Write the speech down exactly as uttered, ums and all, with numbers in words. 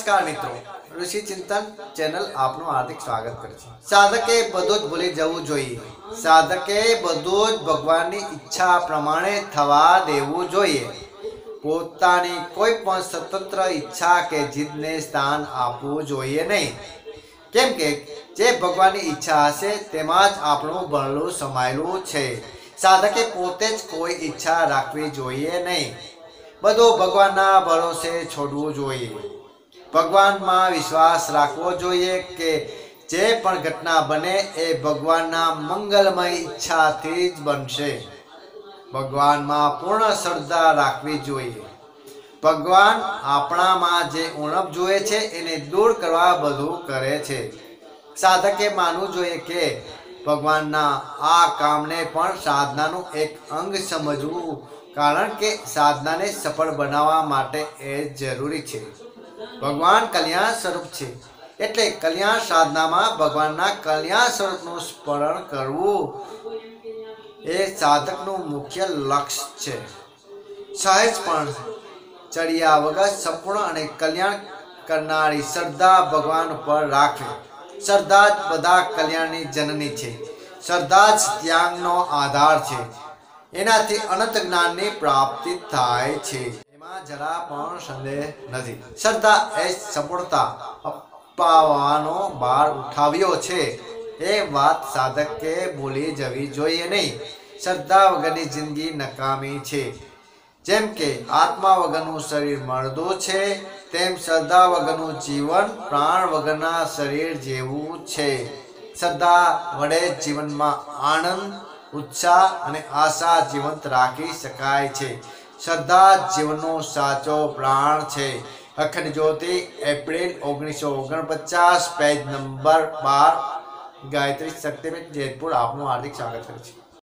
नमस्कार मित्रों, ऋषि चिंतन चैनल आपનું हार्दिक स्वागत કરે છે। સાધકે બધું જ ભૂલી જવું જોઈએ। સાધકે બધું જ ભગવાનની ઈચ્છા પ્રમાણે થવા દેવું જોઈએ। પોતાની કોઈ પણ સ્વતંત્ર ઈચ્છા કે જીદને સ્થાન આપવું જોઈએ નહીં, કેમ કે જે ભગવાનની ઈચ્છા હશે તેમાં જ આપણું ભલું સમાયેલું છે। સાધકે પોતે જ કોઈ ઈચ્છા રાખવી જોઈએ નહીં, બધું ભગવાનના ભરોસે છોડવું જોઈએ। ભગવાનમાં વિશ્વાસ રાખવો જોઈએ કે જે પણ ઘટના બને એ ભગવાનના મંગલમય ઈચ્છાથી જ બનશે। ભગવાનમાં પૂર્ણ શ્રદ્ધા રાખવી જોઈએ। ભગવાન આપણામાં જે ઉણપ જુએ છે એને દૂર કરવા બધું કરે છે। સાધકે માનવું જોઈએ કે ભગવાનના આ કામને પણ સાધનાનું એક અંગ સમજવું, કારણ કે સાધનાને સફળ બનાવવા માટે એ જરૂરી છે। ભગવાન કલ્યાણ સ્વરૂપ છે, એટલે કલ્યાણ સાધનામાં ભગવાનના કલ્યાણ સ્વરૂપનું સ્મરણ કરવું એ સાધકનું મુખ્ય લક્ષ્ય છે। સહેજ પણ ચડિયા વગર સંપૂર્ણ અને કલ્યાણ કરનારી શ્રદ્ધા ભગવાન પર રાખવી। શ્રદ્ધા જ બધા કલ્યાણની જનની છે। શ્રદ્ધા જ ત્યાગનો આધાર છે। એનાથી અનંત જ્ઞાનની પ્રાપ્તિ થાય છે, એમાં જરા પણ સંદેહ નથી। શ્રદ્ધા એ સંપૂર્ણતા અપાવવાનો ભાર ઉઠાવ્યો છે, એ વાત સાધકે ભૂલી જવી જોઈએ નહીં। શ્રદ્ધા વગરની જિંદગી નકામી છે। જેમ કે આત્મા વગરનું શરીર મરદું છે, તેમ શ્રદ્ધા વગરનું જીવન પ્રાણ વગરના શરીર જેવું છે। શ્રદ્ધા વડે જીવનમાં આનંદ, ઉત્સાહ અને આશા જીવંત રાખી શકાય છે। શ્રદ્ધા જીવનનો સાચો પ્રાણ છે। અખંડ જ્યોતિ, એપ્રિલ ઓગણીસો ઓગણપચાસ, પેજ નંબર બાર, ગાયત્રી શક્તિપીઠ, જયપુર। આપનું હાર્દિક સ્વાગત કરે છે।